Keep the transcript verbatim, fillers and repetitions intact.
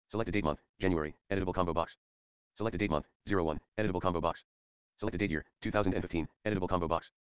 Select a date month, January, editable combo box. Select a date month, zero one, editable combo box. Select a date year, two thousand fifteen, editable combo box.